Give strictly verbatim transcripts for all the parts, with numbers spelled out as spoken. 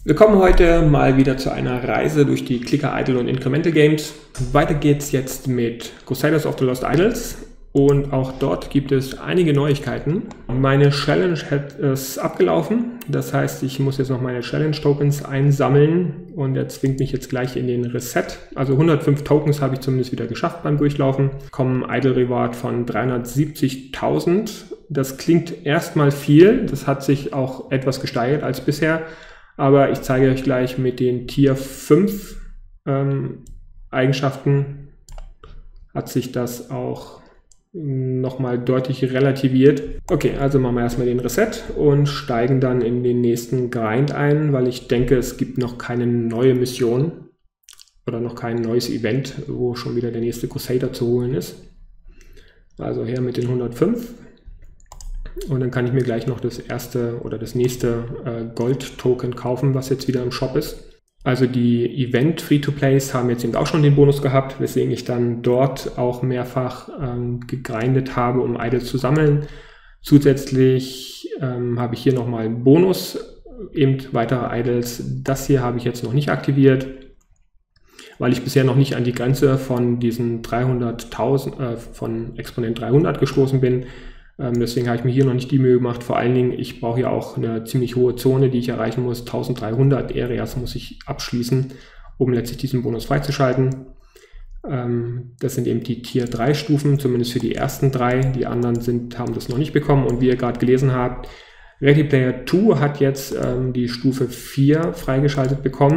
Wir kommen heute mal wieder zu einer Reise durch die Clicker Idle und Incremental Games. Weiter geht's jetzt mit Crusaders of the Lost Idols und auch dort gibt es einige Neuigkeiten. Meine Challenge ist abgelaufen, das heißt, ich muss jetzt noch meine Challenge Tokens einsammeln und er zwingt mich jetzt gleich in den Reset. Also hundertfünf Tokens habe ich zumindest wieder geschafft beim Durchlaufen. Kommen Idle Reward von dreihundertsiebzigtausend. Das klingt erstmal viel, das hat sich auch etwas gesteigert als bisher. Aber ich zeige euch gleich mit den Tier fünf ähm, Eigenschaften hat sich das auch nochmal deutlich relativiert. Okay, also machen wir erstmal den Reset und steigen dann in den nächsten Grind ein, weil ich denke, es gibt noch keine neue Mission oder noch kein neues Event, wo schon wieder der nächste Crusader zu holen ist. Also her mit den hundertfünf. Und dann kann ich mir gleich noch das erste oder das nächste äh, Gold-Token kaufen, was jetzt wieder im Shop ist. Also die Event-Free-to-Plays haben jetzt eben auch schon den Bonus gehabt, weswegen ich dann dort auch mehrfach ähm, gegrindet habe, um Idols zu sammeln. Zusätzlich ähm, habe ich hier nochmal einen Bonus, eben weitere Idols. Das hier habe ich jetzt noch nicht aktiviert, weil ich bisher noch nicht an die Grenze von diesen dreihunderttausend, äh, von Exponent dreihundert gestoßen bin. Ähm, deswegen habe ich mir hier noch nicht die Mühe gemacht. Vor allen Dingen, ich brauche ja auch eine ziemlich hohe Zone, die ich erreichen muss. eintausenddreihundert Areas muss ich abschließen, um letztlich diesen Bonus freizuschalten. Ähm, das sind eben die Tier drei Stufen, zumindest für die ersten drei. Die anderen sind, haben das noch nicht bekommen. Und wie ihr gerade gelesen habt, Ready Player zwei hat jetzt ähm, die Stufe vier freigeschaltet bekommen.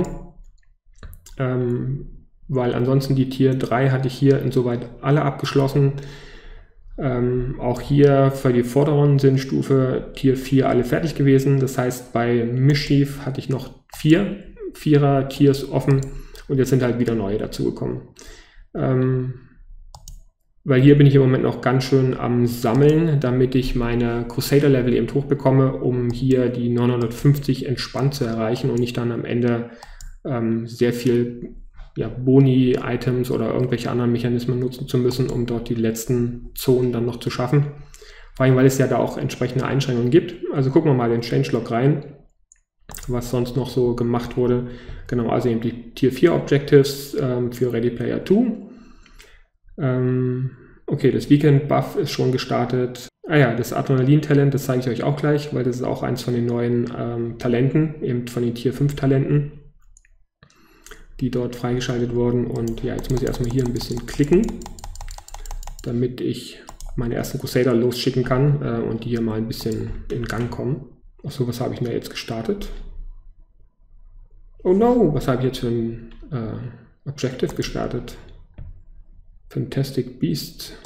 Ähm, weil ansonsten die Tier drei hatte ich hier insoweit alle abgeschlossen. Ähm, auch hier für die vorderen sind Stufe Tier vier alle fertig gewesen. Das heißt, bei Mischief hatte ich noch vier Vierer Tiers offen und jetzt sind halt wieder neue dazugekommen. Ähm, weil hier bin ich im Moment noch ganz schön am Sammeln, damit ich meine Crusader-Level eben hochbekomme, um hier die neunhundertfünfzig entspannt zu erreichen und nicht dann am Ende ähm, sehr viel ja, Boni-Items oder irgendwelche anderen Mechanismen nutzen zu müssen, um dort die letzten Zonen dann noch zu schaffen. Vor allem, weil es ja da auch entsprechende Einschränkungen gibt. Also gucken wir mal den Changelog rein, was sonst noch so gemacht wurde. Genau, also eben die Tier vier Objectives ähm, für Ready Player zwei. Ähm, okay, das Weekend Buff ist schon gestartet. Ah ja, das Adrenalin-Talent, das zeige ich euch auch gleich, weil das ist auch eins von den neuen ähm, Talenten, eben von den Tier fünf Talenten, die dort freigeschaltet wurden. Und ja, jetzt muss ich erstmal hier ein bisschen klicken, damit ich meine ersten Crusader losschicken kann äh, und die hier mal ein bisschen in Gang kommen. Achso, was habe ich denn da jetzt gestartet? Oh no, was habe ich jetzt für ein äh, Objective gestartet? Fantastic Beast.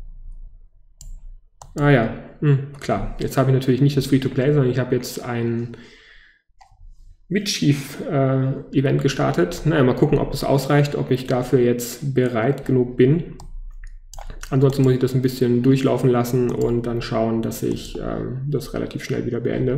Ah ja, hm, klar. Jetzt habe ich natürlich nicht das Free-to-Play, sondern ich habe jetzt ein Mischief-Event äh, gestartet. Naja, mal gucken, ob es ausreicht, ob ich dafür jetzt bereit genug bin. Ansonsten muss ich das ein bisschen durchlaufen lassen und dann schauen, dass ich äh, das relativ schnell wieder beende.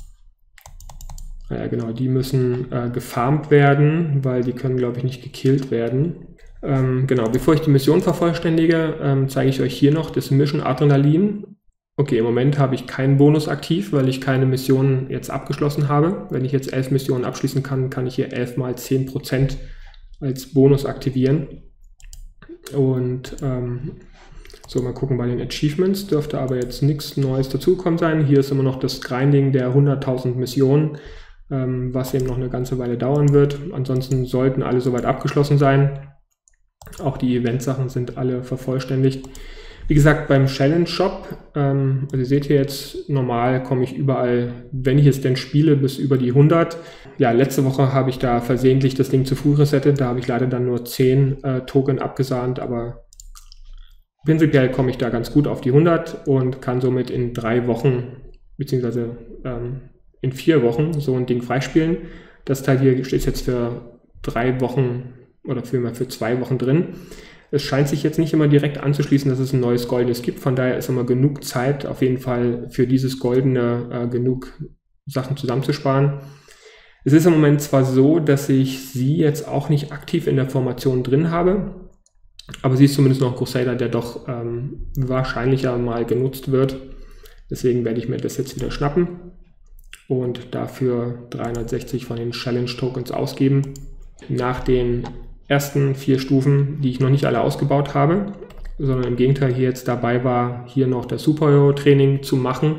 Naja, genau, die müssen äh, gefarmt werden, weil die können, glaube ich, nicht gekillt werden. Ähm, genau, bevor ich die Mission vervollständige, ähm, zeige ich euch hier noch das Mission Adrenalin. Okay, im Moment habe ich keinen Bonus aktiv, weil ich keine Missionen jetzt abgeschlossen habe. Wenn ich jetzt elf Missionen abschließen kann, kann ich hier elf mal zehn Prozent als Bonus aktivieren. Und ähm, so, mal gucken bei den Achievements. Dürfte aber jetzt nichts Neues dazugekommen sein. Hier ist immer noch das Grinding der hunderttausend Missionen, ähm, was eben noch eine ganze Weile dauern wird. Ansonsten sollten alle soweit abgeschlossen sein. Auch die Eventsachen sind alle vervollständigt. Wie gesagt, beim Challenge Shop, ähm, also ihr seht hier jetzt, normal komme ich überall, wenn ich es denn spiele, bis über die hundert. Ja, letzte Woche habe ich da versehentlich das Ding zu früh resettet, da habe ich leider dann nur zehn äh, Token abgesahnt, aber prinzipiell komme ich da ganz gut auf die hundert und kann somit in drei Wochen, beziehungsweise ähm, in vier Wochen so ein Ding freispielen. Das Teil hier steht jetzt für drei Wochen oder vielmehr für zwei Wochen drin. Es scheint sich jetzt nicht immer direkt anzuschließen, dass es ein neues Goldenes gibt. Von daher ist immer genug Zeit, auf jeden Fall für dieses Goldene äh, genug Sachen zusammenzusparen. Es ist im Moment zwar so, dass ich sie jetzt auch nicht aktiv in der Formation drin habe, aber sie ist zumindest noch ein Crusader, der doch ähm, wahrscheinlicher mal genutzt wird. Deswegen werde ich mir das jetzt wieder schnappen. und dafür dreihundertsechzig von den Challenge Tokens ausgeben. Nach den ersten vier Stufen, die ich noch nicht alle ausgebaut habe, sondern im Gegenteil hier jetzt dabei war, hier noch das Superhero Training zu machen,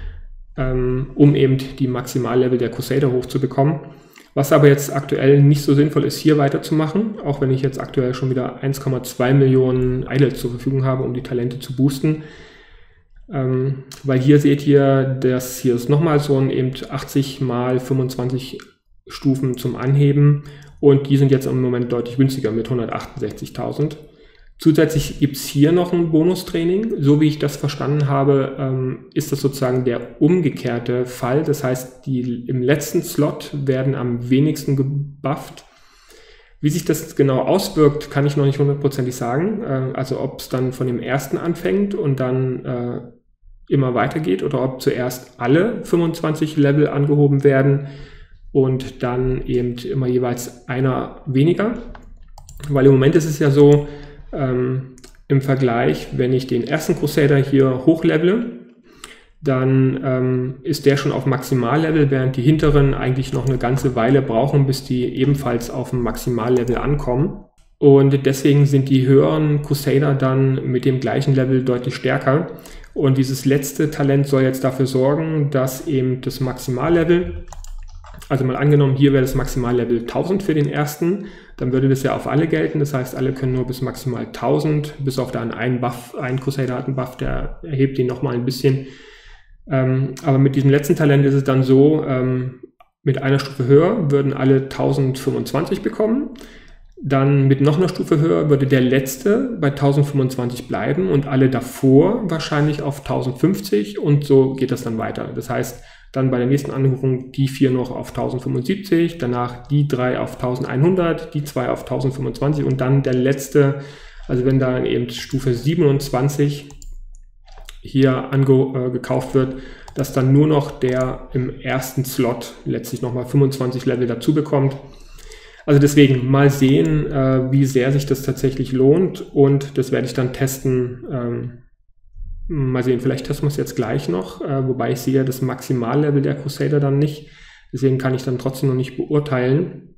ähm, um eben die Maximallevel der Crusader hochzubekommen. Was aber jetzt aktuell nicht so sinnvoll ist, hier weiterzumachen, auch wenn ich jetzt aktuell schon wieder eins Komma zwei Millionen Idols zur Verfügung habe, um die Talente zu boosten. Ähm, weil hier seht ihr, dass hier ist nochmal so ein eben achtzig mal fünfundzwanzig Stufen zum Anheben und die sind jetzt im Moment deutlich günstiger mit hundertachtundsechzigtausend. Zusätzlich gibt es hier noch ein Bonustraining. So wie ich das verstanden habe, ähm, ist das sozusagen der umgekehrte Fall. Das heißt, die im letzten Slot werden am wenigsten gebufft. Wie sich das genau auswirkt, kann ich noch nicht hundertprozentig sagen. Äh, also ob es dann von dem ersten anfängt und dann äh, immer weitergeht oder ob zuerst alle fünfundzwanzig Level angehoben werden und dann eben immer jeweils einer weniger. Weil im Moment ist es ja so, Ähm, im Vergleich, wenn ich den ersten Crusader hier hochlevele, dann ähm, ist der schon auf Maximallevel, während die hinteren eigentlich noch eine ganze Weile brauchen, bis die ebenfalls auf dem Maximallevel ankommen. Und deswegen sind die höheren Crusader dann mit dem gleichen Level deutlich stärker. Und dieses letzte Talent soll jetzt dafür sorgen, dass eben das Maximallevel, also mal angenommen, hier wäre das Maximallevel tausend für den ersten, dann würde das ja auf alle gelten. Das heißt, alle können nur bis maximal tausend, bis auf dann einen Buff, ein Crusader hat einen Buff, der erhebt den nochmal ein bisschen. Ähm, aber mit diesem letzten Talent ist es dann so, ähm, mit einer Stufe höher würden alle tausendfünfundzwanzig bekommen. Dann mit noch einer Stufe höher würde der letzte bei tausendfünfundzwanzig bleiben und alle davor wahrscheinlich auf tausendfünfzig und so geht das dann weiter. Das heißt, dann bei der nächsten Anrufung die vier noch auf tausendfünfundsiebzig, danach die drei auf elfhundert, die zwei auf tausendfünfundzwanzig und dann der letzte, also wenn da eben Stufe siebenundzwanzig hier angekauft äh, wird, dass dann nur noch der im ersten Slot letztlich nochmal fünfundzwanzig Level dazu bekommt. Also deswegen mal sehen, äh, wie sehr sich das tatsächlich lohnt und das werde ich dann testen. Ähm, Mal sehen, vielleicht testen wir es jetzt gleich noch, äh, wobei ich sehe das Maximallevel der Crusader dann nicht. Deswegen kann ich dann trotzdem noch nicht beurteilen,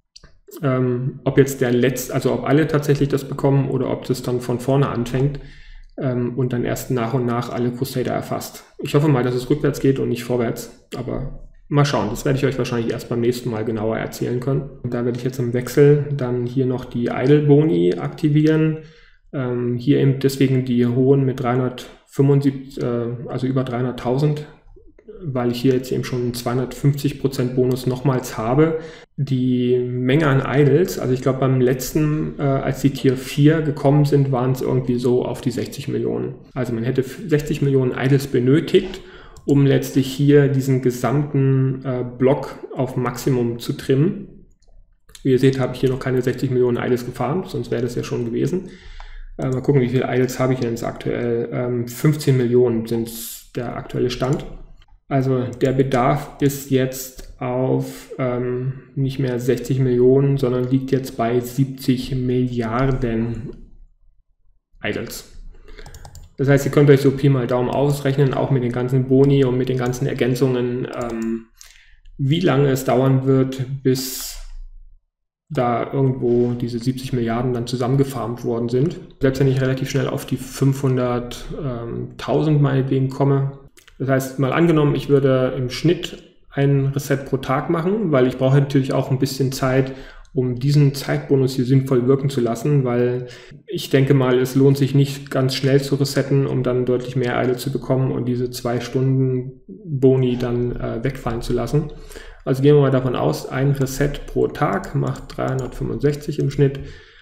ähm, ob jetzt der letzte, also ob alle tatsächlich das bekommen oder ob das dann von vorne anfängt ähm, und dann erst nach und nach alle Crusader erfasst. Ich hoffe mal, dass es rückwärts geht und nicht vorwärts, aber mal schauen. Das werde ich euch wahrscheinlich erst beim nächsten Mal genauer erzählen können. Und da werde ich jetzt im Wechsel dann hier noch die Idle-Boni aktivieren. Ähm, hier eben deswegen die hohen mit dreihundertfünfundsiebzig, äh, also über dreihunderttausend, weil ich hier jetzt eben schon zweihundertfünfzig Prozent Bonus nochmals habe. Die Menge an Idols, also ich glaube beim letzten, äh, als die Tier vier gekommen sind, waren es irgendwie so auf die sechzig Millionen. Also man hätte sechzig Millionen Idols benötigt, um letztlich hier diesen gesamten äh, Block auf Maximum zu trimmen. Wie ihr seht, habe ich hier noch keine sechzig Millionen Idols gefarmt, sonst wäre das ja schon gewesen. Äh, mal gucken, wie viele Idols habe ich denn jetzt aktuell. Ähm, fünfzehn Millionen sind der aktuelle Stand. Also der Bedarf ist jetzt auf ähm, nicht mehr sechzig Millionen, sondern liegt jetzt bei siebzig Milliarden Idols. Das heißt, ihr könnt euch so Pi mal Daumen ausrechnen, auch mit den ganzen Boni und mit den ganzen Ergänzungen, ähm, wie lange es dauern wird, bis da irgendwo diese siebzig Milliarden dann zusammengefarmt worden sind. Selbst wenn ich relativ schnell auf die fünfhunderttausend meinetwegen komme. Das heißt, mal angenommen, ich würde im Schnitt ein Reset pro Tag machen, weil ich brauche natürlich auch ein bisschen Zeit, um diesen Zeitbonus hier sinnvoll wirken zu lassen, weil ich denke mal, es lohnt sich nicht ganz schnell zu resetten, um dann deutlich mehr Eile zu bekommen und diese zwei Stunden Boni dann äh, wegfallen zu lassen. Also gehen wir mal davon aus, ein Reset pro Tag macht dreihundertfünfundsechzig im Schnitt.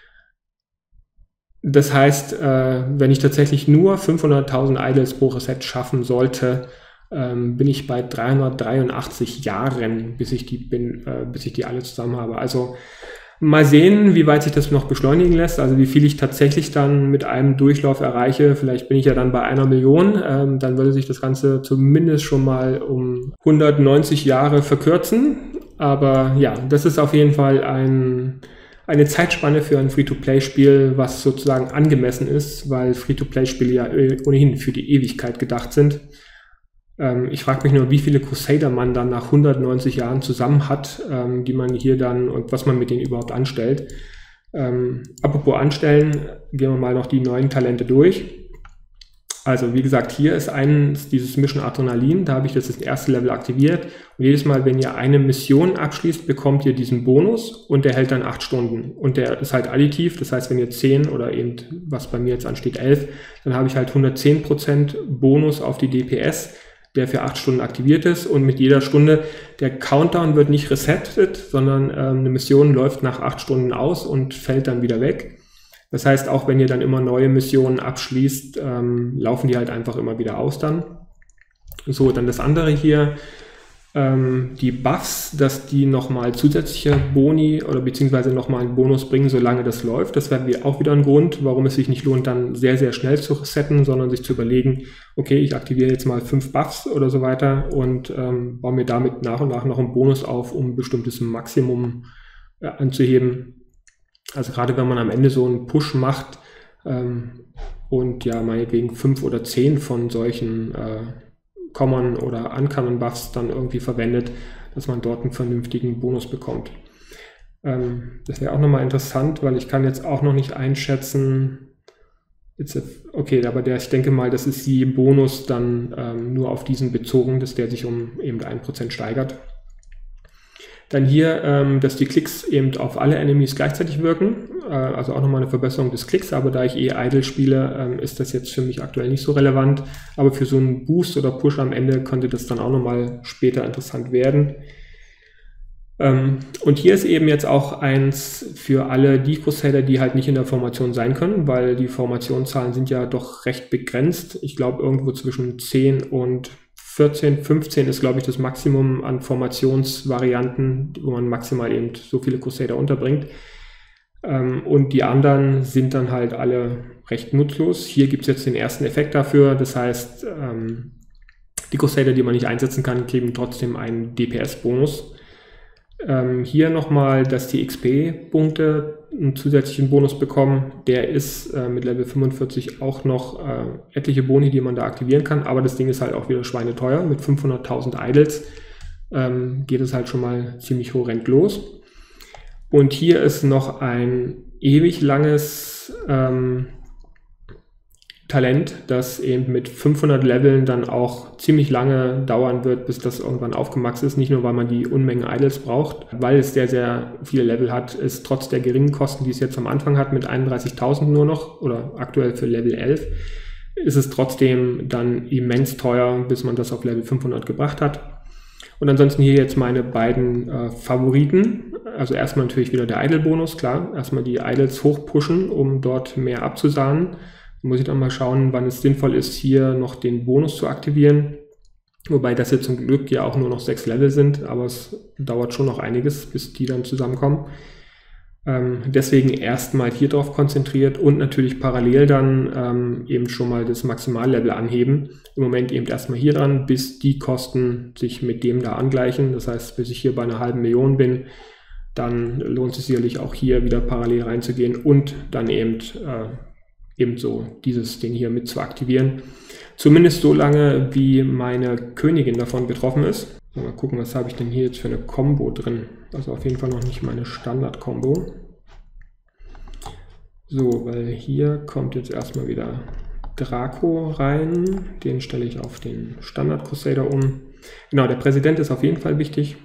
Das heißt, äh, wenn ich tatsächlich nur fünfhunderttausend Idols pro Reset schaffen sollte, ähm, bin ich bei dreihundertdreiundachtzig Jahren, bis ich die bin, äh, bis ich die alle zusammen habe. Also mal sehen, wie weit sich das noch beschleunigen lässt, also wie viel ich tatsächlich dann mit einem Durchlauf erreiche. Vielleicht bin ich ja dann bei einer Million, ähm, dann würde sich das Ganze zumindest schon mal um hundertneunzig Jahre verkürzen. Aber ja, das ist auf jeden Fall ein, eine Zeitspanne für ein Free-to-Play-Spiel, was sozusagen angemessen ist, weil Free-to-Play-Spiele ja ohnehin für die Ewigkeit gedacht sind. Ähm, ich frage mich nur, wie viele Crusader man dann nach hundertneunzig Jahren zusammen hat, ähm, die man hier dann und was man mit denen überhaupt anstellt. Ähm, apropos anstellen, gehen wir mal noch die neuen Talente durch. Also wie gesagt, hier ist eins dieses Mission Adrenalin, da habe ich das, das erste Level aktiviert und jedes Mal, wenn ihr eine Mission abschließt, bekommt ihr diesen Bonus und der hält dann acht Stunden und der ist halt additiv, das heißt, wenn ihr zehn oder eben, was bei mir jetzt ansteht, elf, dann habe ich halt hundertzehn Prozent Bonus auf die D P S, der für acht Stunden aktiviert ist und mit jeder Stunde, der Countdown wird nicht resettet, sondern ähm, eine Mission läuft nach acht Stunden aus und fällt dann wieder weg. Das heißt, auch wenn ihr dann immer neue Missionen abschließt, ähm, laufen die halt einfach immer wieder aus dann. So, dann das andere hier, ähm, die Buffs, dass die nochmal zusätzliche Boni oder beziehungsweise nochmal einen Bonus bringen, solange das läuft. Das wäre auch wieder ein Grund, warum es sich nicht lohnt, dann sehr, sehr schnell zu resetten, sondern sich zu überlegen, okay, ich aktiviere jetzt mal fünf Buffs oder so weiter und ähm, baue mir damit nach und nach noch einen Bonus auf, um ein bestimmtes Maximum äh, anzuheben. Also gerade wenn man am Ende so einen Push macht ähm, und ja meinetwegen fünf oder zehn von solchen äh, Common oder Uncommon Buffs dann irgendwie verwendet, dass man dort einen vernünftigen Bonus bekommt. Ähm, das wäre auch nochmal interessant, weil ich kann jetzt auch noch nicht einschätzen, jetzt, okay, aber der, ich denke mal, das ist die Bonus dann ähm, nur auf diesen bezogen, dass der sich um eben ein Prozent steigert. Dann hier, ähm, dass die Klicks eben auf alle Enemies gleichzeitig wirken, äh, also auch nochmal eine Verbesserung des Klicks, aber da ich eh Idle spiele, ähm, ist das jetzt für mich aktuell nicht so relevant, aber für so einen Boost oder Push am Ende könnte das dann auch nochmal später interessant werden. Ähm, und hier ist eben jetzt auch eins für alle die Crusader, die halt nicht in der Formation sein können, weil die Formationszahlen sind ja doch recht begrenzt. Ich glaube irgendwo zwischen zehn und vierzehn, fünfzehn ist, glaube ich, das Maximum an Formationsvarianten, wo man maximal eben so viele Crusader unterbringt. Ähm, und die anderen sind dann halt alle recht nutzlos. Hier gibt es jetzt den ersten Effekt dafür. Das heißt, ähm, die Crusader, die man nicht einsetzen kann, kriegen trotzdem einen D P S-Bonus. Ähm, hier nochmal, dass die X P-Punkte einen zusätzlichen Bonus bekommen. Der ist äh, mit Level fünfundvierzig auch noch äh, etliche Boni, die man da aktivieren kann, aber das Ding ist halt auch wieder schweineteuer. Mit fünfhunderttausend Idols ähm, geht es halt schon mal ziemlich horrend los. Und hier ist noch ein ewig langes ähm, Talent, das eben mit fünfhundert Leveln dann auch ziemlich lange dauern wird, bis das irgendwann aufgemaxt ist. Nicht nur, weil man die Unmengen Idols braucht, weil es sehr, sehr viele Level hat, ist trotz der geringen Kosten, die es jetzt am Anfang hat, mit einunddreißigtausend nur noch oder aktuell für Level elf, ist es trotzdem dann immens teuer, bis man das auf Level fünfhundert gebracht hat. Und ansonsten hier jetzt meine beiden äh, Favoriten. Also erstmal natürlich wieder der Idle-Bonus, klar. Erstmal die Idols hochpushen, um dort mehr abzusahnen. Muss ich dann mal schauen, wann es sinnvoll ist, hier noch den Bonus zu aktivieren. Wobei das jetzt zum Glück ja auch nur noch sechs Level sind, aber es dauert schon noch einiges, bis die dann zusammenkommen. Ähm, deswegen erstmal hier drauf konzentriert und natürlich parallel dann ähm, eben schon mal das Maximallevel anheben. Im Moment eben erstmal hier dran, bis die Kosten sich mit dem da angleichen. Das heißt, bis ich hier bei einer halben Million bin, dann lohnt es sicherlich auch hier wieder parallel reinzugehen und dann eben äh, ebenso dieses Ding hier mit zu aktivieren. Zumindest so lange, wie meine Königin davon betroffen ist. Mal gucken, was habe ich denn hier jetzt für eine Combo drin. Also auf jeden Fall noch nicht meine Standard-Combo. So, weil hier kommt jetzt erstmal wieder Draco rein. Den stelle ich auf den Standard-Crusader um. Genau, der Präsident ist auf jeden Fall wichtig.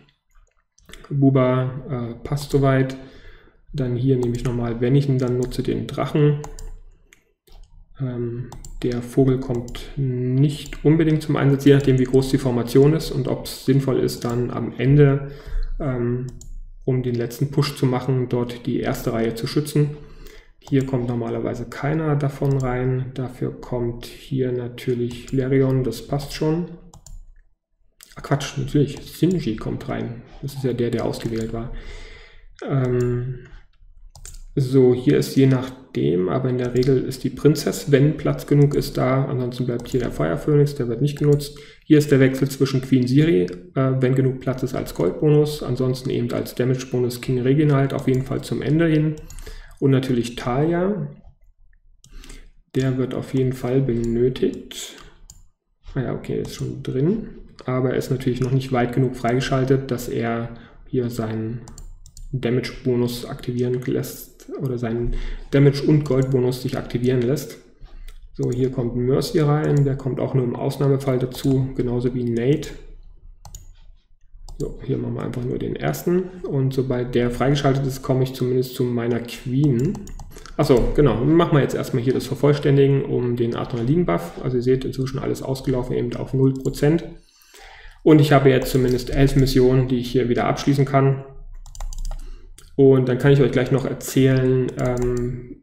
Buba äh, passt soweit. Dann hier nehme ich nochmal, wenn ich ihn dann nutze, den Drachen. Ähm, der Vogel kommt nicht unbedingt zum Einsatz, je nachdem wie groß die Formation ist und ob es sinnvoll ist, dann am Ende, ähm, um den letzten Push zu machen, dort die erste Reihe zu schützen. Hier kommt normalerweise keiner davon rein, dafür kommt hier natürlich Lerion, das passt schon. Ach Quatsch, natürlich, Sinji kommt rein, das ist ja der, der ausgewählt war. Ähm, So, hier ist je nachdem, aber in der Regel ist die Prinzess, wenn Platz genug ist, da. Ansonsten bleibt hier der Feuerphönix, der wird nicht genutzt. Hier ist der Wechsel zwischen Queen Ciri, äh, wenn genug Platz ist, als Goldbonus. Ansonsten eben als Damage-Bonus King Reginald, auf jeden Fall zum Ende hin. Und natürlich Talia. Der wird auf jeden Fall benötigt. Naja, okay, ist schon drin, aber er ist natürlich noch nicht weit genug freigeschaltet, dass er hier seinen Damage-Bonus aktivieren lässt oder seinen Damage- und Gold-Bonus sich aktivieren lässt. So, hier kommt Mercy rein, der kommt auch nur im Ausnahmefall dazu, genauso wie Nate. So, hier machen wir einfach nur den ersten und sobald der freigeschaltet ist, komme ich zumindest zu meiner Queen. Achso, genau, machen wir jetzt erstmal hier das Vervollständigen um den Adrenalin-Buff. Also ihr seht, inzwischen alles ausgelaufen, eben auf null Prozent. Und ich habe jetzt zumindest elf Missionen, die ich hier wieder abschließen kann. Und dann kann ich euch gleich noch erzählen, ähm,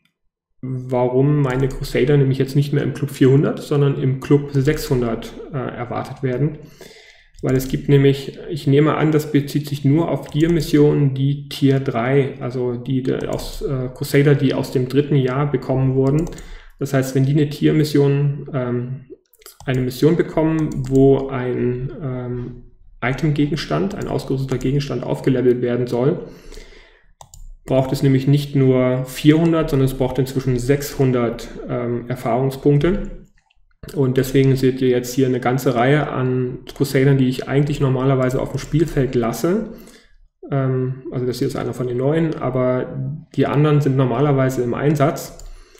warum meine Crusader nämlich jetzt nicht mehr im Club vierhundert, sondern im Club sechshundert äh, erwartet werden. Weil es gibt nämlich, ich nehme an, das bezieht sich nur auf die Missionen, die Tier drei, also die, die aus äh, Crusader, die aus dem dritten Jahr bekommen wurden. Das heißt, wenn die eine Tier-Mission, ähm, eine Mission bekommen, wo ein ähm, Item-Gegenstand, ein ausgerüsteter Gegenstand aufgelevelt werden soll, braucht es nämlich nicht nur vierhundert, sondern es braucht inzwischen sechshundert ähm, Erfahrungspunkte. Und deswegen seht ihr jetzt hier eine ganze Reihe an Crusadern, die ich eigentlich normalerweise auf dem Spielfeld lasse. Ähm, also das hier ist einer von den neuen, aber die anderen sind normalerweise im Einsatz.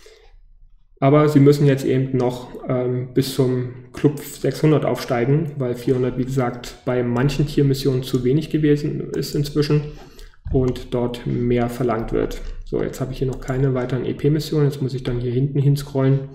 Aber sie müssen jetzt eben noch ähm, bis zum Club sechshundert aufsteigen, weil vierhundert, wie gesagt, bei manchen Tiermissionen zu wenig gewesen ist inzwischen und dort mehr verlangt wird. So, jetzt habe ich hier noch keine weiteren E P-Missionen, jetzt muss ich dann hier hinten hinscrollen,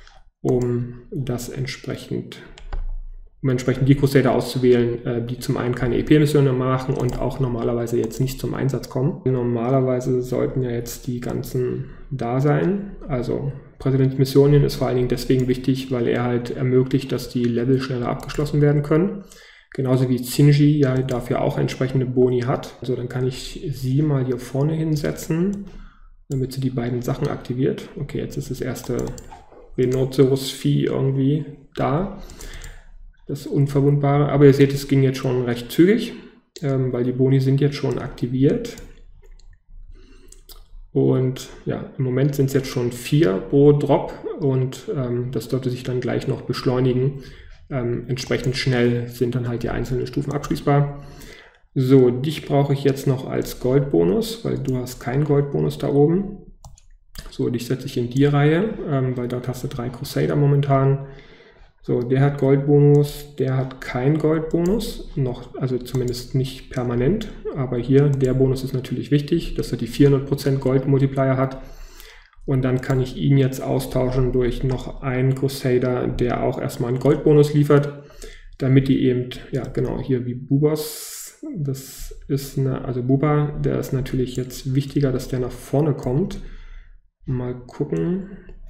um das entsprechend, um entsprechend die Crusader auszuwählen, äh, die zum einen keine E P-Missionen machen und auch normalerweise jetzt nicht zum Einsatz kommen. Normalerweise sollten ja jetzt die ganzen da sein. Also Präsident Missionen ist vor allen Dingen deswegen wichtig, weil er halt ermöglicht, dass die Level schneller abgeschlossen werden können. Genauso wie Zinji ja dafür auch entsprechende Boni hat. Also dann kann ich sie mal hier vorne hinsetzen, damit sie die beiden Sachen aktiviert. Okay, jetzt ist das erste Rhinoceros-Vieh irgendwie da, das Unverwundbare. Aber ihr seht, es ging jetzt schon recht zügig, ähm, weil die Boni sind jetzt schon aktiviert. Und ja, im Moment sind es jetzt schon vier pro Drop und ähm, das sollte sich dann gleich noch beschleunigen. Ähm, entsprechend schnell sind dann halt die einzelnen Stufen abschließbar. So, dich brauche ich jetzt noch als Goldbonus, weil du hast keinen Goldbonus da oben. So, dich setze ich in die Reihe, ähm, weil dort hast du drei Crusader momentan. So, der hat Goldbonus, der hat keinen Goldbonus, noch, also zumindest nicht permanent. Aber hier, der Bonus ist natürlich wichtig, dass er die vierhundert Prozent Gold-Multiplier hat. Und dann kann ich ihn jetzt austauschen durch noch einen Crusader, der auch erstmal einen Goldbonus liefert, damit die eben, ja genau, hier wie Bubas, das ist eine, also Buba, der ist natürlich jetzt wichtiger, dass der nach vorne kommt. Mal gucken,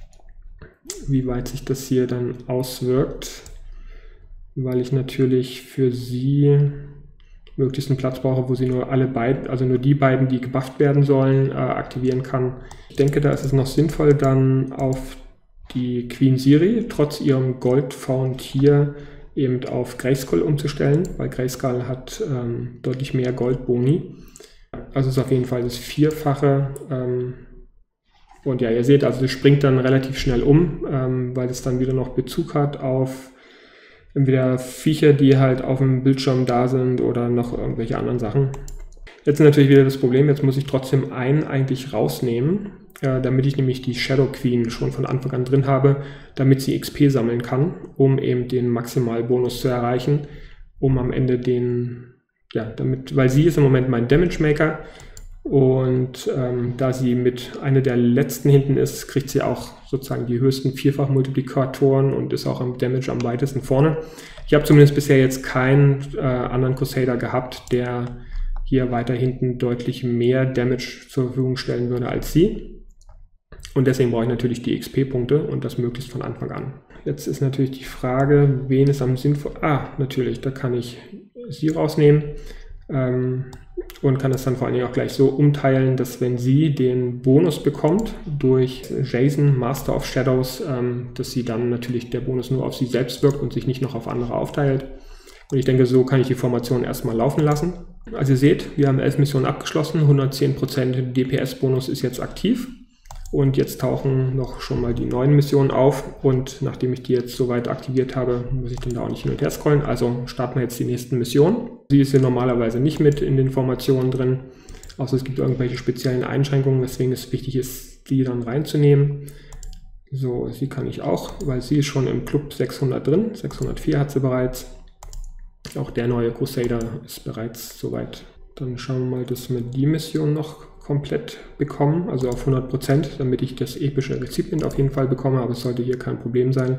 wie weit sich das hier dann auswirkt, weil ich natürlich für sie möglichst einen Platz brauche, wo sie nur alle beiden, also nur die beiden, die gebufft werden sollen, äh, aktivieren kann. Ich denke, da ist es noch sinnvoll, dann auf die Queen Ciri trotz ihrem Gold-Found hier eben auf Grayskull umzustellen, weil Grayskull hat ähm, deutlich mehr Goldboni. Also ist auf jeden Fall das Vierfache. Ähm, Und ja, ihr seht, also es springt dann relativ schnell um, ähm, weil es dann wieder noch Bezug hat auf entweder Viecher, die halt auf dem Bildschirm da sind oder noch irgendwelche anderen Sachen. Jetzt ist natürlich wieder das Problem, jetzt muss ich trotzdem einen eigentlich rausnehmen, äh, damit ich nämlich die Shadow Queen schon von Anfang an drin habe, damit sie X P sammeln kann, um eben den Maximalbonus zu erreichen, um am Ende den, ja, damit, weil sie ist im Moment mein Damage Maker. Und ähm, da sie mit einer der letzten hinten ist, kriegt sie auch sozusagen die höchsten Vierfach-Multiplikatoren und ist auch im Damage am weitesten vorne. Ich habe zumindest bisher jetzt keinen äh, anderen Crusader gehabt, der hier weiter hinten deutlich mehr Damage zur Verfügung stellen würde als sie. Und deswegen brauche ich natürlich die X P-Punkte und das möglichst von Anfang an. Jetzt ist natürlich die Frage, wen ist am sinnvollsten... Ah, natürlich, da kann ich sie rausnehmen. Ähm, und kann das dann vor allen Dingen auch gleich so umteilen, dass wenn sie den Bonus bekommt durch Jason, Master of Shadows, ähm, dass sie dann natürlich der Bonus nur auf sie selbst wirkt und sich nicht noch auf andere aufteilt. Und ich denke, so kann ich die Formation erstmal laufen lassen. Also ihr seht, wir haben elf Missionen abgeschlossen, hundertzehn Prozent D P S-Bonus ist jetzt aktiv. Und jetzt tauchen noch schon mal die neuen Missionen auf und nachdem ich die jetzt soweit aktiviert habe, muss ich dann da auch nicht hin und her scrollen. Also starten wir jetzt die nächsten Missionen. Sie ist ja normalerweise nicht mit in den Formationen drin, außer es gibt irgendwelche speziellen Einschränkungen, weswegen es wichtig ist, die dann reinzunehmen. So, sie kann ich auch, weil sie ist schon im Club sechshundert drin, sechshundertvier hat sie bereits. Auch der neue Crusader ist bereits soweit. Dann schauen wir mal, dass wir die Mission noch komplett bekommen, also auf hundert Prozent, damit ich das epische Rezipient auf jeden Fall bekomme, aber es sollte hier kein Problem sein,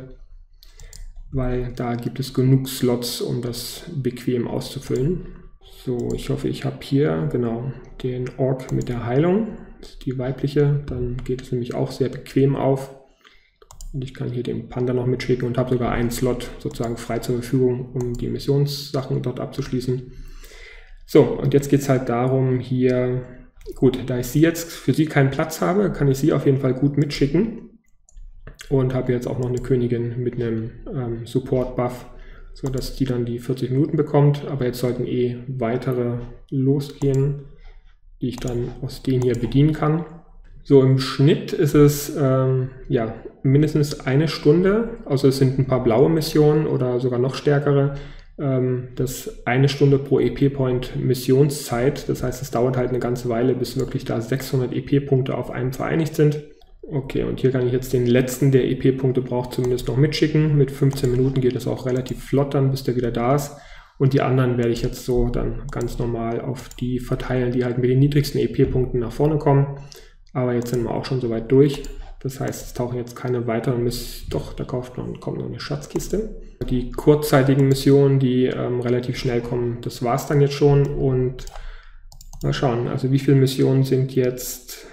weil da gibt es genug Slots, um das bequem auszufüllen. So, ich hoffe, ich habe hier genau den Ork mit der Heilung, das ist die weibliche, dann geht es nämlich auch sehr bequem auf und ich kann hier den Panda noch mitschicken und habe sogar einen Slot sozusagen frei zur Verfügung, um die Missionssachen dort abzuschließen. So, und jetzt geht es halt darum, hier, gut, da ich sie jetzt für sie keinen Platz habe, kann ich sie auf jeden Fall gut mitschicken und habe jetzt auch noch eine Königin mit einem ähm, Support-Buff, sodass die dann die vierzig Minuten bekommt, aber jetzt sollten eh weitere losgehen, die ich dann aus denen hier bedienen kann. So, im Schnitt ist es ähm, ja, mindestens eine Stunde, also es sind ein paar blaue Missionen oder sogar noch stärkere, das eine Stunde pro E P-Point Missionszeit. Das heißt, es dauert halt eine ganze Weile, bis wirklich da sechshundert E P-Punkte auf einem vereinigt sind. Okay, und hier kann ich jetzt den letzten, der E P-Punkte braucht, zumindest noch mitschicken. Mit fünfzehn Minuten geht es auch relativ flott dann, bis der wieder da ist. Und die anderen werde ich jetzt so dann ganz normal auf die verteilen, die halt mit den niedrigsten E P-Punkten nach vorne kommen. Aber jetzt sind wir auch schon soweit durch. Das heißt, es tauchen jetzt keine weiteren Missionen. Doch, da kauft noch, kommt noch eine Schatzkiste. Die kurzzeitigen Missionen, die ähm, relativ schnell kommen, das war es dann jetzt schon. Und mal schauen, also wie viele Missionen sind jetzt?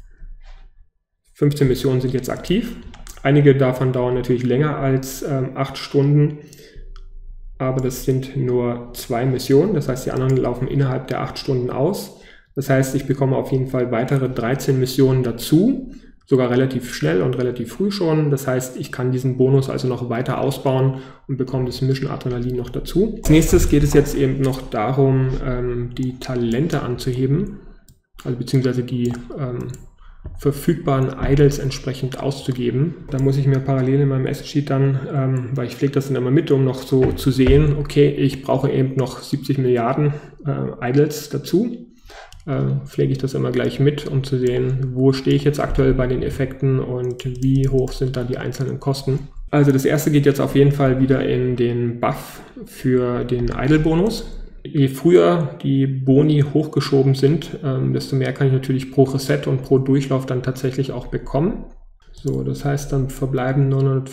fünfzehn Missionen sind jetzt aktiv. Einige davon dauern natürlich länger als ähm, acht Stunden. Aber das sind nur zwei Missionen. Das heißt, die anderen laufen innerhalb der acht Stunden aus. Das heißt, ich bekomme auf jeden Fall weitere dreizehn Missionen dazu. Sogar relativ schnell und relativ früh schon. Das heißt, ich kann diesen Bonus also noch weiter ausbauen und bekomme das Mission Adrenalin noch dazu. Als nächstes geht es jetzt eben noch darum, ähm, die Talente anzuheben, also beziehungsweise die ähm, verfügbaren Idols entsprechend auszugeben. Da muss ich mir parallel in meinem Asset-Sheet dann, ähm, weil ich pflege das dann immer mit, um noch so zu sehen, okay, ich brauche eben noch siebzig Milliarden äh, Idols dazu. Äh, pflege ich das immer gleich mit, um zu sehen, wo stehe ich jetzt aktuell bei den Effekten und wie hoch sind da die einzelnen Kosten. Also das erste geht jetzt auf jeden Fall wieder in den Buff für den Idle-Bonus. Je früher die Boni hochgeschoben sind, ähm, desto mehr kann ich natürlich pro Reset und pro Durchlauf dann tatsächlich auch bekommen. So, das heißt, dann verbleiben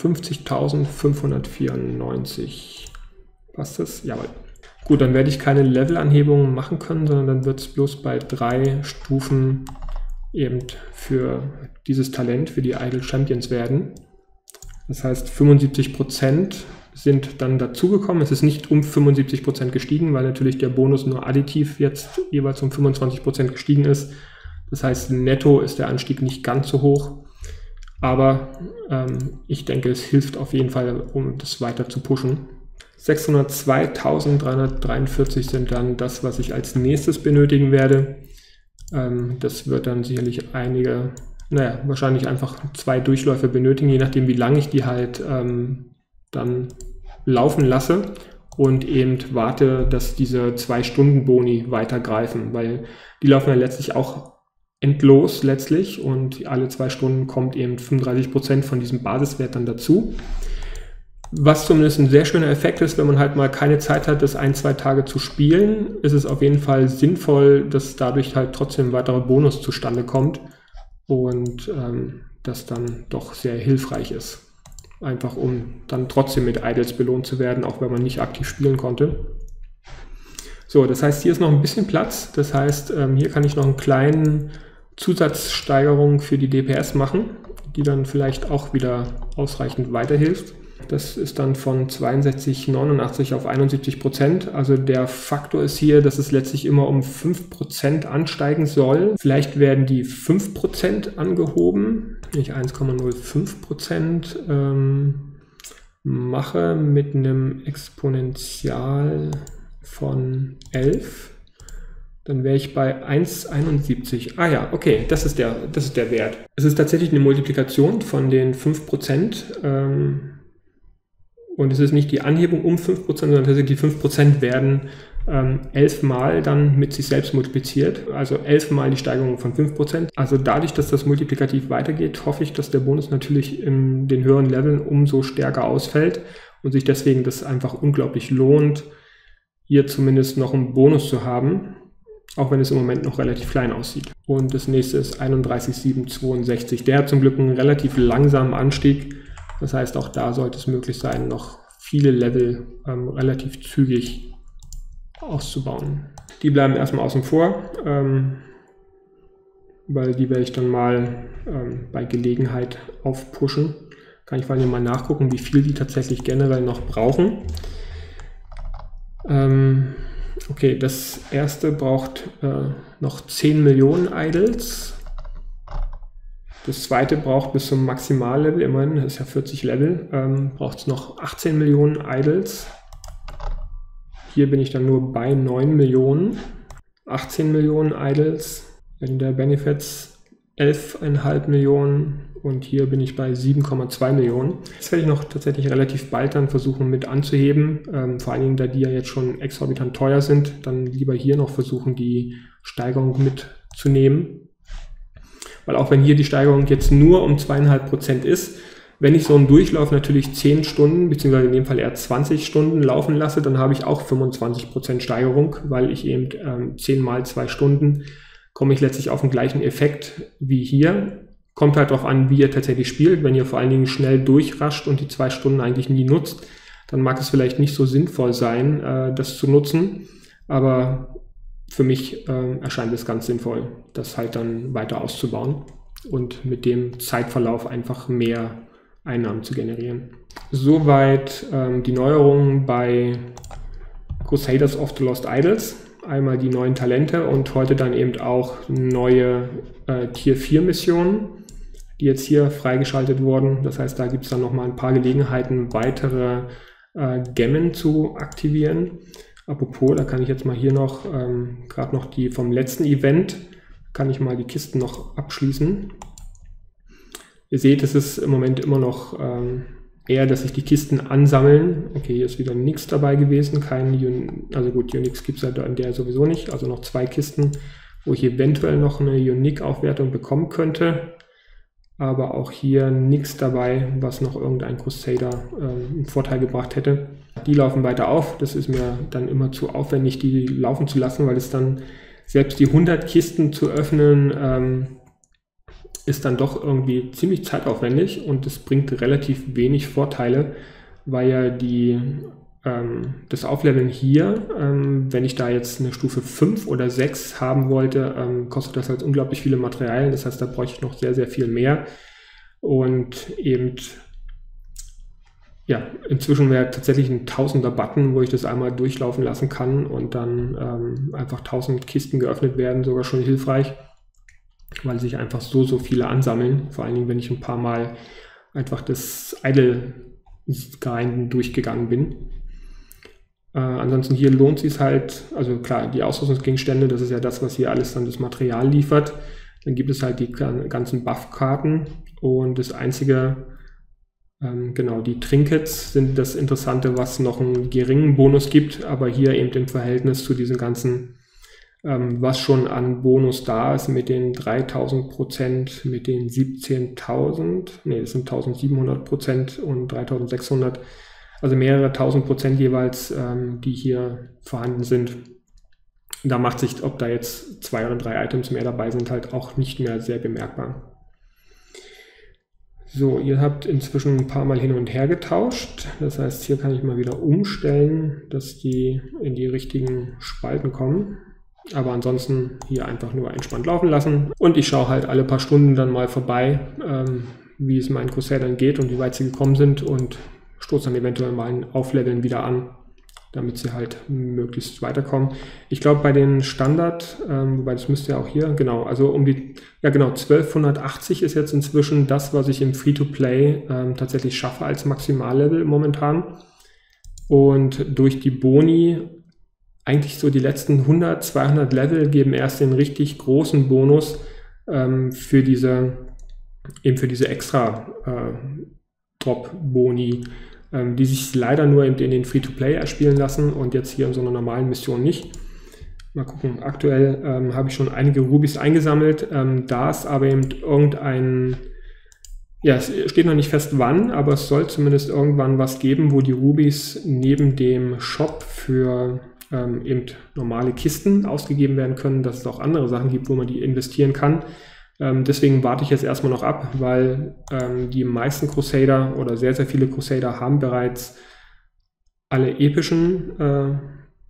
neunhundertfünfzigtausendfünfhundertvierundneunzig. Passt das? Jawohl. Gut, dann werde ich keine Levelanhebungen machen können, sondern dann wird es bloß bei drei Stufen eben für dieses Talent, für die Idle Champions werden. Das heißt, fünfundsiebzig Prozent sind dann dazugekommen. Es ist nicht um fünfundsiebzig Prozent gestiegen, weil natürlich der Bonus nur additiv jetzt jeweils um fünfundzwanzig Prozent gestiegen ist. Das heißt, netto ist der Anstieg nicht ganz so hoch. Aber ähm, ich denke, es hilft auf jeden Fall, um das weiter zu pushen. sechshundertzweitausenddreihundertdreiundvierzig sind dann das, was ich als nächstes benötigen werde. Ähm, das wird dann sicherlich einige, naja, wahrscheinlich einfach zwei Durchläufe benötigen, je nachdem, wie lange ich die halt ähm, dann laufen lasse und eben warte, dass diese zwei Stunden Boni weitergreifen, weil die laufen ja letztlich auch endlos letztlich und alle zwei Stunden kommt eben fünfunddreißig Prozent von diesem Basiswert dann dazu. Was zumindest ein sehr schöner Effekt ist, wenn man halt mal keine Zeit hat, das ein, zwei Tage zu spielen, ist es auf jeden Fall sinnvoll, dass dadurch halt trotzdem ein weiterer Bonus zustande kommt und ähm, das dann doch sehr hilfreich ist. Einfach um dann trotzdem mit Idols belohnt zu werden, auch wenn man nicht aktiv spielen konnte. So, das heißt, hier ist noch ein bisschen Platz. Das heißt, ähm, hier kann ich noch einen kleinen Zusatzsteigerung für die D P S machen, die dann vielleicht auch wieder ausreichend weiterhilft. Das ist dann von zweiundsechzig Komma neunundachtzig auf einundsiebzig Prozent. Also der Faktor ist hier, dass es letztlich immer um fünf Prozent ansteigen soll. Vielleicht werden die fünf Prozent angehoben, ich eins Komma null fünf Prozent ähm, mache mit einem Exponential von elf. dann wäre ich bei eins Komma einundsiebzig. Ah ja, okay, das ist der, das ist der Wert. Es ist tatsächlich eine Multiplikation von den fünf Prozent. Ähm, und es ist nicht die Anhebung um fünf Prozent, sondern tatsächlich die fünf Prozent werden ähm, elf Mal dann mit sich selbst multipliziert. Also elf Mal die Steigerung von fünf Prozent. Also dadurch, dass das multiplikativ weitergeht, hoffe ich, dass der Bonus natürlich in den höheren Leveln umso stärker ausfällt und sich deswegen das einfach unglaublich lohnt, hier zumindest noch einen Bonus zu haben, auch wenn es im Moment noch relativ klein aussieht. Und das nächste ist einunddreißig Komma siebenhundertzweiundsechzig. Der hat zum Glück einen relativ langsamen Anstieg. Das heißt, auch da sollte es möglich sein, noch viele Level ähm, relativ zügig auszubauen. Die bleiben erstmal außen vor, ähm, weil die werde ich dann mal ähm, bei Gelegenheit aufpushen. Kann ich vor allem mal nachgucken, wie viel die tatsächlich generell noch brauchen. Ähm, okay, das erste braucht äh, noch zehn Millionen Idols. Das zweite braucht bis zum Maximallevel, immerhin, das ist ja vierzig Level, ähm, braucht es noch achtzehn Millionen Idols. Hier bin ich dann nur bei neun Millionen. achtzehn Millionen Idols. In der Benefits elf Komma fünf Millionen und hier bin ich bei sieben Komma zwei Millionen. Das werde ich noch tatsächlich relativ bald dann versuchen mit anzuheben, ähm, vor allen Dingen, da die ja jetzt schon exorbitant teuer sind, dann lieber hier noch versuchen, die Steigerung mitzunehmen. Weil auch wenn hier die Steigerung jetzt nur um zwei Komma fünf Prozent ist, wenn ich so einen Durchlauf natürlich zehn Stunden, beziehungsweise in dem Fall eher zwanzig Stunden laufen lasse, dann habe ich auch fünfundzwanzig Prozent Steigerung, weil ich eben ähm, zehn mal zwei Stunden komme ich letztlich auf den gleichen Effekt wie hier. Kommt halt darauf an, wie ihr tatsächlich spielt. Wenn ihr vor allen Dingen schnell durchrascht und die zwei Stunden eigentlich nie nutzt, dann mag es vielleicht nicht so sinnvoll sein, äh, das zu nutzen. Aber für mich äh, erscheint es ganz sinnvoll, das halt dann weiter auszubauen und mit dem Zeitverlauf einfach mehr Einnahmen zu generieren. Soweit ähm, die Neuerungen bei Crusaders of the Lost Idols. Einmal die neuen Talente und heute dann eben auch neue äh, Tier vier Missionen, die jetzt hier freigeschaltet wurden. Das heißt, da gibt es dann nochmal ein paar Gelegenheiten, weitere äh, Gemmen zu aktivieren. Apropos, da kann ich jetzt mal hier noch, ähm, gerade noch die vom letzten Event, kann ich mal die Kisten noch abschließen. Ihr seht, es ist im Moment immer noch ähm, eher, dass sich die Kisten ansammeln. Okay, hier ist wieder nichts dabei gewesen, kein Un also gut, Unique gibt es halt in der sowieso nicht, also noch zwei Kisten, wo ich eventuell noch eine Unique-Aufwertung bekommen könnte. Aber auch hier nichts dabei, was noch irgendein Crusader ähm, einen Vorteil gebracht hätte. Die laufen weiter auf. Das ist mir dann immer zu aufwendig, die laufen zu lassen, weil es dann, selbst die hundert Kisten zu öffnen, ähm, ist dann doch irgendwie ziemlich zeitaufwendig und es bringt relativ wenig Vorteile, weil ja die, ähm, das Aufleveln hier, ähm, wenn ich da jetzt eine Stufe fünf oder sechs haben wollte, ähm, kostet das halt unglaublich viele Materialien. Das heißt, da bräuchte ich noch sehr, sehr viel mehr. Und eben, ja, inzwischen wäre tatsächlich ein Tausender-Button, wo ich das einmal durchlaufen lassen kann und dann ähm, einfach tausend Kisten geöffnet werden, sogar schon hilfreich, weil sich einfach so, so viele ansammeln. Vor allen Dingen, wenn ich ein paar Mal einfach das Idle-Grinden durchgegangen bin. Äh, ansonsten hier lohnt es sich halt, also klar, die Ausrüstungsgegenstände, das ist ja das, was hier alles dann das Material liefert. Dann gibt es halt die ganzen Buff-Karten und das einzige, ähm, genau, die Trinkets sind das Interessante, was noch einen geringen Bonus gibt, aber hier eben im Verhältnis zu diesen ganzen, ähm, was schon an Bonus da ist, mit den dreitausend Prozent, mit den siebzehntausend, nee, das sind eintausendsiebenhundert Prozent und dreitausendsechshundert, also mehrere tausend Prozent jeweils, ähm, die hier vorhanden sind. Da macht sich, ob da jetzt zwei oder drei Items mehr dabei sind, halt auch nicht mehr sehr bemerkbar. So, ihr habt inzwischen ein paar Mal hin und her getauscht. Das heißt, hier kann ich mal wieder umstellen, dass die in die richtigen Spalten kommen. Aber ansonsten hier einfach nur entspannt laufen lassen. Und ich schaue halt alle paar Stunden dann mal vorbei, ähm, wie es meinen Crusadern geht und wie weit sie gekommen sind und stoße dann eventuell mal ein Aufleveln wieder an, damit sie halt möglichst weiterkommen. Ich glaube, bei den Standard, ähm, wobei das müsste ja auch hier, genau, also um die, ja genau, zwölfhundertachtzig ist jetzt inzwischen das, was ich im Free-to-Play ähm, tatsächlich schaffe als Maximallevel momentan. Und durch die Boni eigentlich so die letzten hundert, zweihundert Level geben erst den richtig großen Bonus ähm, für diese, eben für diese extra äh, Drop-Boni, ähm, die sich leider nur eben in den Free-to-Play erspielen lassen und jetzt hier in so einer normalen Mission nicht. Mal gucken, aktuell ähm, habe ich schon einige Rubies eingesammelt, ähm, da ist aber eben irgendein, ja, es steht noch nicht fest wann, aber es soll zumindest irgendwann was geben, wo die Rubies neben dem Shop für ähm, eben normale Kisten ausgegeben werden können, dass es auch andere Sachen gibt, wo man die investieren kann. Ähm, deswegen warte ich jetzt erstmal noch ab, weil ähm, die meisten Crusader oder sehr, sehr viele Crusader haben bereits alle epischen äh,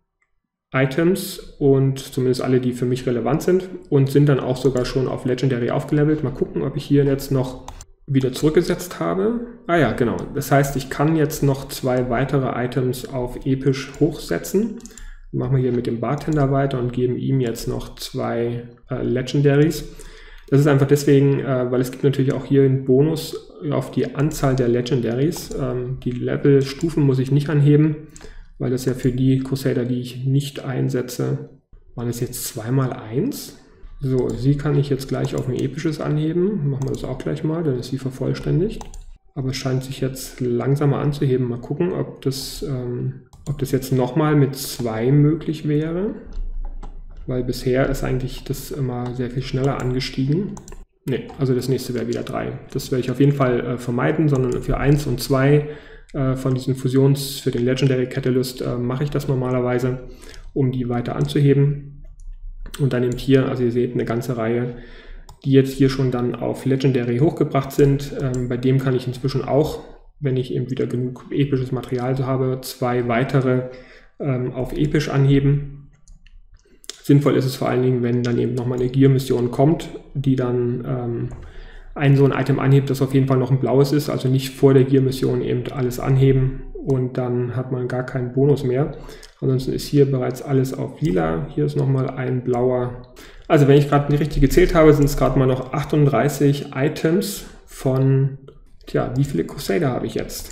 Items und zumindest alle, die für mich relevant sind und sind dann auch sogar schon auf Legendary aufgelevelt. Mal gucken, ob ich hier jetzt noch wieder zurückgesetzt habe. Ah ja, genau. Das heißt, ich kann jetzt noch zwei weitere Items auf episch hochsetzen. Machen wir hier mit dem Bartender weiter und geben ihm jetzt noch zwei äh, Legendaries. Das ist einfach deswegen, äh, weil es gibt natürlich auch hier einen Bonus auf die Anzahl der Legendaries. Ähm, die Levelstufen muss ich nicht anheben, weil das ja für die Crusader, die ich nicht einsetze, waren es jetzt zweimal eins. So, sie kann ich jetzt gleich auf ein episches anheben. Machen wir das auch gleich mal, dann ist sie vervollständigt. Aber es scheint sich jetzt langsamer anzuheben. Mal gucken, ob das, ähm, ob das jetzt nochmal mit zwei möglich wäre. Weil bisher ist eigentlich das immer sehr viel schneller angestiegen. Ne, also das nächste wäre wieder drei. Das werde ich auf jeden Fall äh, vermeiden, sondern für eins und zwei äh, von diesen Fusions für den Legendary Catalyst äh, mache ich das normalerweise, um die weiter anzuheben. Und dann eben hier, also ihr seht eine ganze Reihe, die jetzt hier schon dann auf Legendary hochgebracht sind. Ähm, bei dem kann ich inzwischen auch, wenn ich eben wieder genug episches Material so habe, zwei weitere ähm, auf episch anheben. Sinnvoll ist es vor allen Dingen, wenn dann eben nochmal eine Gear-Mission kommt, die dann ähm, ein so ein Item anhebt, das auf jeden Fall noch ein blaues ist, also nicht vor der Gear-Mission eben alles anheben und dann hat man gar keinen Bonus mehr. Ansonsten ist hier bereits alles auf lila, hier ist nochmal ein blauer. Also wenn ich gerade nicht richtig gezählt habe, sind es gerade mal noch achtunddreißig Items von, tja, wie viele Crusader habe ich jetzt?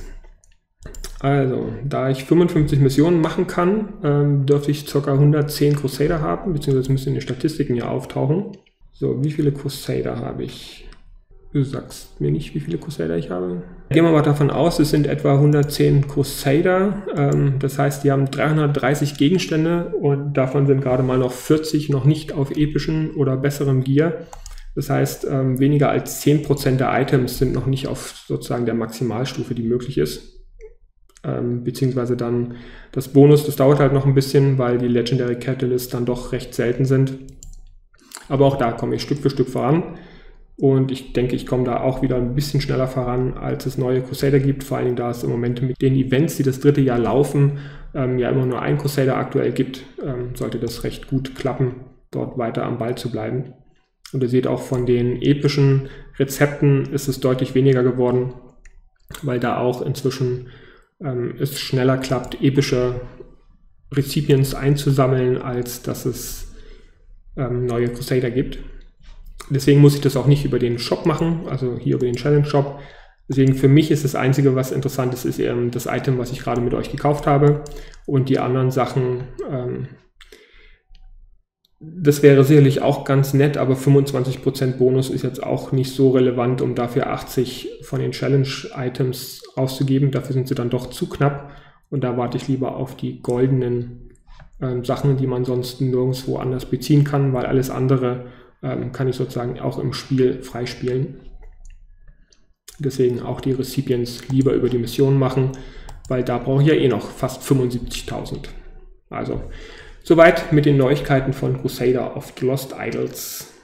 Also, da ich fünfundfünfzig Missionen machen kann, ähm, dürfte ich ca. hundertzehn Crusader haben, beziehungsweise müssen in den Statistiken ja auftauchen. So, wie viele Crusader habe ich? Du sagst mir nicht, wie viele Crusader ich habe. Gehen wir mal davon aus, es sind etwa hundertzehn Crusader. Ähm, das heißt, die haben dreihundertdreißig Gegenstände und davon sind gerade mal noch vierzig noch nicht auf epischen oder besserem Gear. Das heißt, ähm, weniger als zehn Prozent der Items sind noch nicht auf sozusagen der Maximalstufe, die möglich ist. Ähm, beziehungsweise dann das Bonus, das dauert halt noch ein bisschen, weil die Legendary Catalysts dann doch recht selten sind. Aber auch da komme ich Stück für Stück voran. Und ich denke, ich komme da auch wieder ein bisschen schneller voran, als es neue Crusader gibt. Vor allem, da es im Moment mit den Events, die das dritte Jahr laufen, ähm, ja immer nur ein Crusader aktuell gibt, ähm, sollte das recht gut klappen, dort weiter am Ball zu bleiben. Und ihr seht auch von den epischen Rezepten ist es deutlich weniger geworden, weil da auch inzwischen ähm, es schneller klappt, epische Recipients einzusammeln, als dass es ähm, neue Crusader gibt. Deswegen muss ich das auch nicht über den Shop machen, also hier über den Challenge Shop. Deswegen für mich ist das Einzige, was interessant ist, ist eben das Item, was ich gerade mit euch gekauft habe. Und die anderen Sachen, ähm, das wäre sicherlich auch ganz nett, aber fünfundzwanzig Prozent Bonus ist jetzt auch nicht so relevant, um dafür achtzig von den Challenge-Items auszugeben. Dafür sind sie dann doch zu knapp. Und da warte ich lieber auf die goldenen ähm, Sachen, die man sonst nirgendwo anders beziehen kann, weil alles andere kann ich sozusagen auch im Spiel freispielen. Deswegen auch die Recipients lieber über die Mission machen, weil da brauche ich ja eh noch fast fünfundsiebzigtausend. Also, soweit mit den Neuigkeiten von Crusader of the Lost Idols.